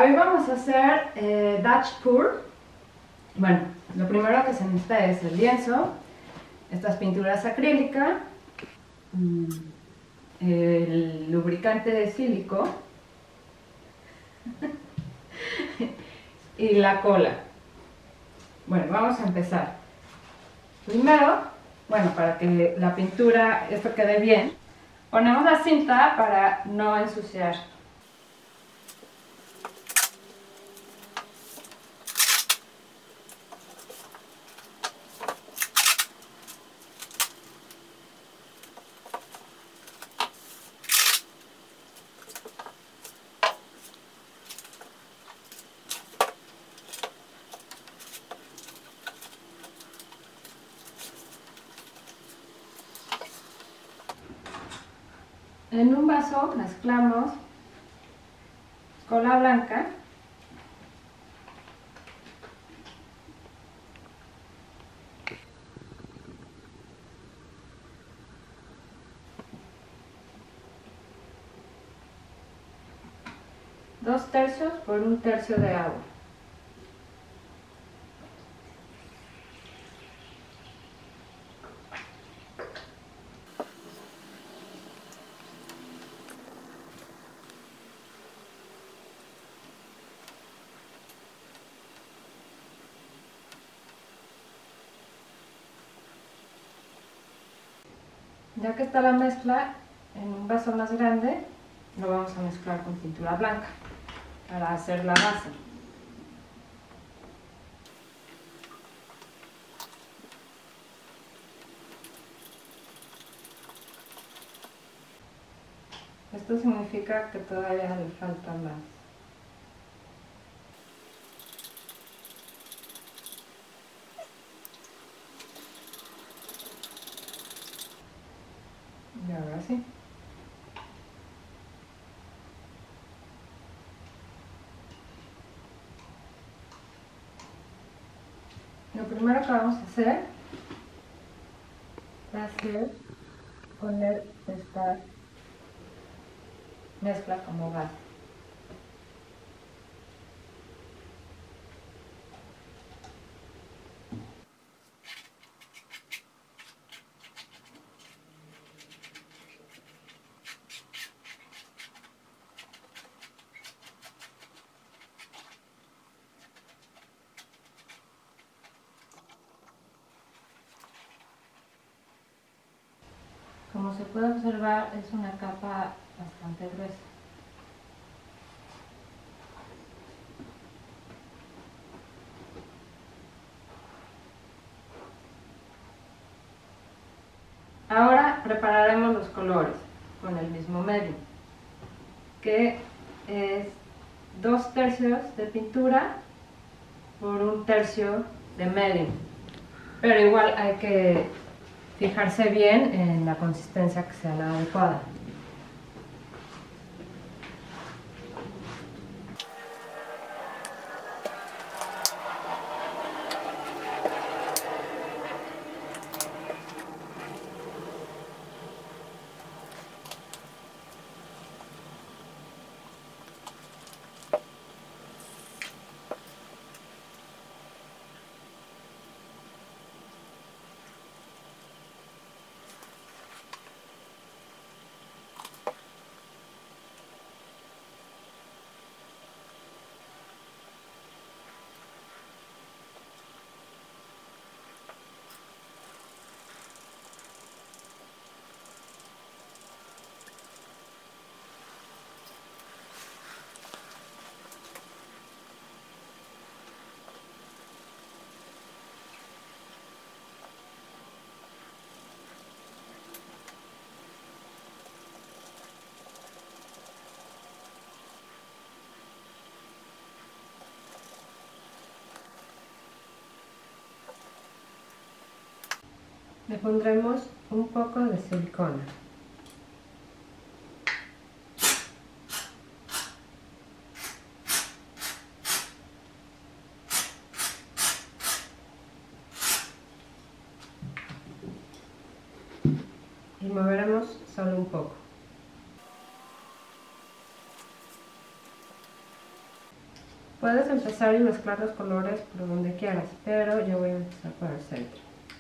Hoy vamos a hacer Dutch Pour. Bueno, lo primero que se necesita es el lienzo, estas pinturas acrílicas, el lubricante de sílico y la cola. Bueno, vamos a empezar. Primero, bueno, para que la pintura, esto quede bien, ponemos la cinta para no ensuciar. En un vaso mezclamos cola blanca, dos tercios por un tercio de agua. Ya que está la mezcla, en un vaso más grande lo vamos a mezclar con pintura blanca para hacer la base. Esto significa que todavía le falta más. Y ahora sí. Lo primero que vamos a hacer va a ser poner esta mezcla como base. Como se puede observar, es una capa bastante gruesa. Ahora prepararemos los colores con el mismo medio, que es 2 tercios de pintura por 1 tercio de medio. Pero igual hay que fijarse bien en la consistencia que sea la adecuada. Le pondremos un poco de silicona. Y moveremos solo un poco. Puedes empezar y mezclar los colores por donde quieras, pero yo voy a empezar por el centro.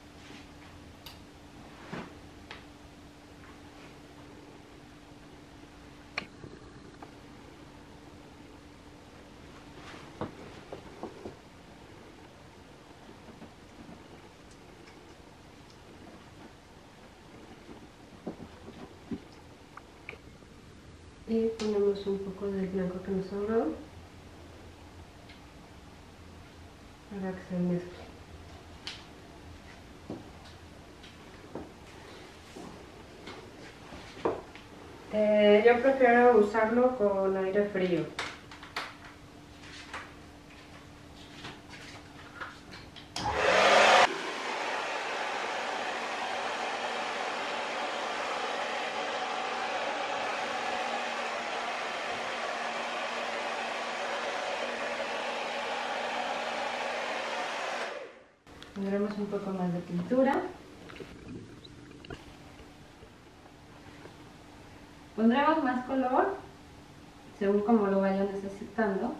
Y ponemos un poco del blanco que nos sobró para que se mezcle. Yo prefiero usarlo con aire frío. Pondremos un poco más de pintura. Pondremos más color según como lo vaya necesitando.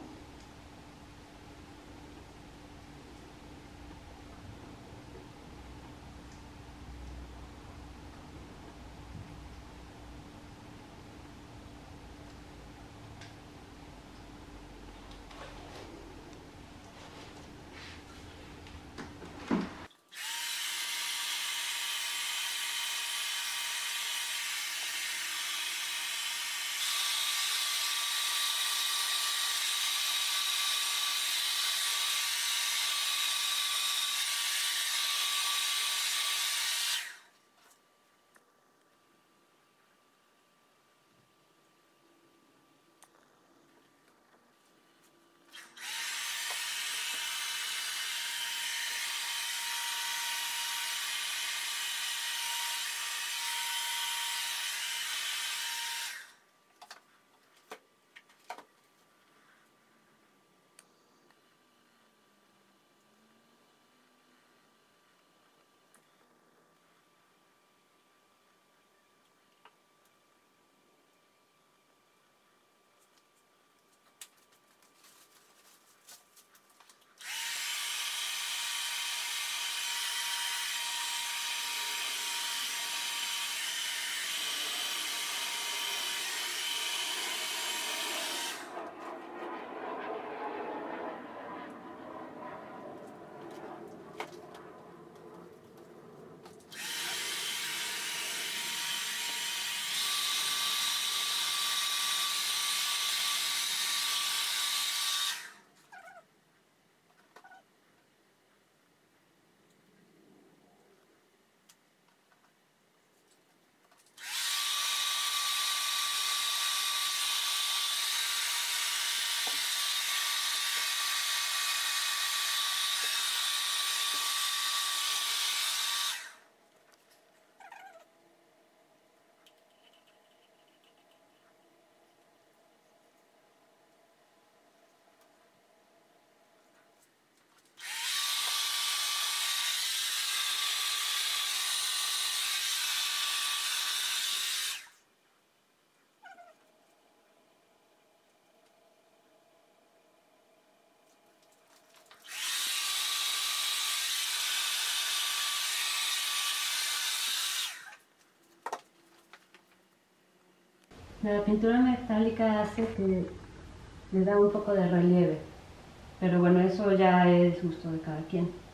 La pintura metálica hace que le da un poco de relieve, pero bueno, eso ya es gusto de cada quien.